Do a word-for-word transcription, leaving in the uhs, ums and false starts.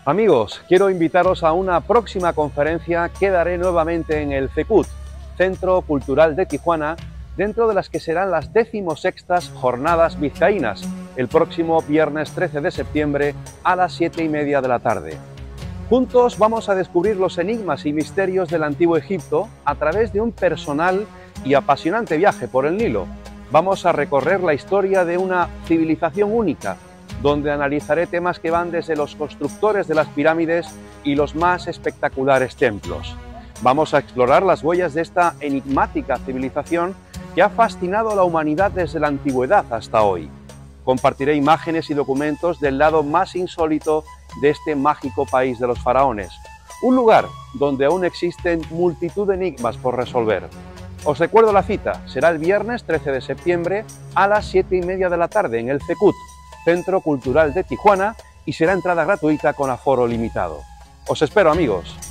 Amigos, quiero invitaros a una próxima conferencia que daré nuevamente en el CECUT, Centro Cultural de Tijuana, dentro de las que serán las decimosextas Jornadas Vizcaínas, el próximo viernes trece de septiembre a las siete y media de la tarde. Juntos vamos a descubrir los enigmas y misterios del Antiguo Egipto a través de un personal y apasionante viaje por el Nilo. Vamos a recorrer la historia de una civilización única, donde analizaré temas que van desde los constructores de las pirámides y los más espectaculares templos. Vamos a explorar las huellas de esta enigmática civilización que ha fascinado a la humanidad desde la antigüedad hasta hoy. Compartiré imágenes y documentos del lado más insólito de este mágico país de los faraones, un lugar donde aún existen multitud de enigmas por resolver. Os recuerdo la cita, será el viernes trece de septiembre a las siete y media de la tarde en el CECUT, Centro Cultural de Tijuana, y será entrada gratuita con aforo limitado. Os espero, amigos.